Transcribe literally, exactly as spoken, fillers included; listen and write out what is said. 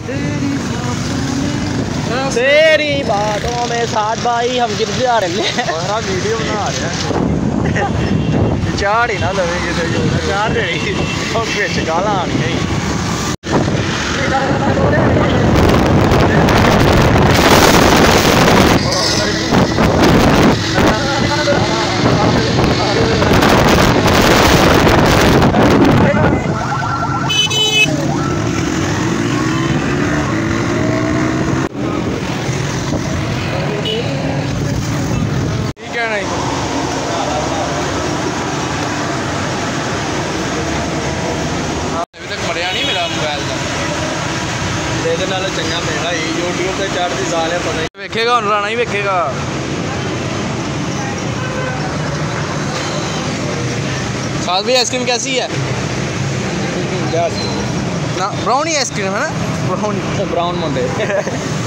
तेरी बातों में साथ भाई हम गिर जा रहे हैं। वीडियो बना रहे हैं चार ही ना लवेंगे चार रही और बिच गाला आनी चंगा मेरा यूट्यूब पे चढ़ती साल है पता ही वेखेगा राणा ही वेखेगा। साथ भी आइसक्रीम कैसी है ना ब्राउनी आइसक्रीम है ना ब्राउन ब्राउन मुंडे